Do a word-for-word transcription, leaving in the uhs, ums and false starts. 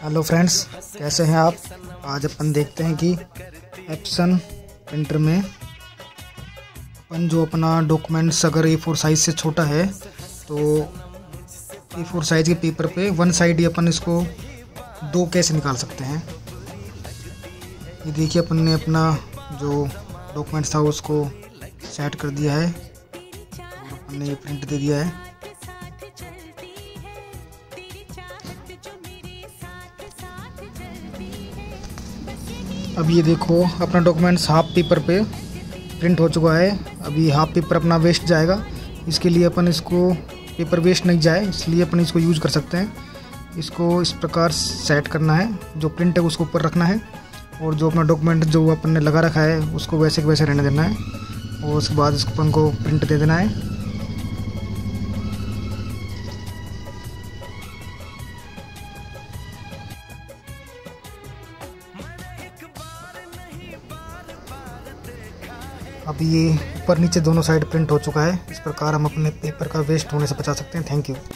Hello friends, कैसे हैं आप। आज अपन देखते हैं कि एप्सन प्रिंटर में अपन जो अपना डॉक्यूमेंट्स अगर ए फोर साइज़ से छोटा है तो ए फोर साइज़ के पेपर पे वन साइड ही अपन इसको दो कैसे निकाल सकते हैं। ये देखिए, अपन ने अपना जो डॉक्यूमेंट्स था उसको सेट कर दिया है और अपन ने ये प्रिंट दे दिया है। अब ये देखो, अपना डॉक्यूमेंट्स हाफ पेपर पे प्रिंट हो चुका है। अभी हाफ पेपर अपना वेस्ट जाएगा, इसके लिए अपन इसको पेपर वेस्ट नहीं जाए इसलिए अपन इसको यूज़ कर सकते हैं। इसको इस प्रकार सेट करना है, जो प्रिंट है उसको ऊपर रखना है और जो अपना डॉक्यूमेंट जो अपन ने लगा रखा है उसको वैसे के वैसे रहने देना है और उसके बाद इसको अपन को प्रिंट दे देना है। अभी ये ऊपर नीचे दोनों साइड प्रिंट हो चुका है। इस प्रकार हम अपने पेपर का वेस्ट होने से बचा सकते हैं। Thank you.